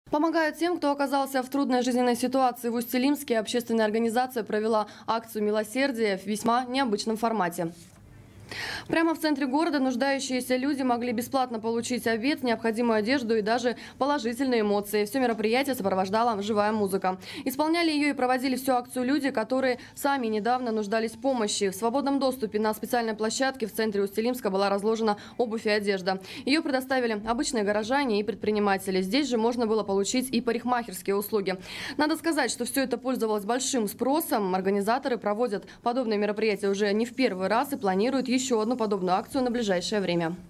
Помогают тем, кто оказался в трудной жизненной ситуации. В Усть-Илимске общественная организация провела акцию милосердия в весьма необычном формате. Прямо в центре города нуждающиеся люди могли бесплатно получить обед, необходимую одежду и даже положительные эмоции. Все мероприятие сопровождала живая музыка. Исполняли ее и проводили всю акцию люди, которые сами недавно нуждались в помощи. В свободном доступе на специальной площадке в центре Усть-Илимска была разложена обувь и одежда. Ее предоставили обычные горожане и предприниматели. Здесь же можно было получить и парикмахерские услуги. Надо сказать, что все это пользовалось большим спросом. Организаторы проводят подобные мероприятия уже не в первый раз и планируют еще одну подобную акцию на ближайшее время.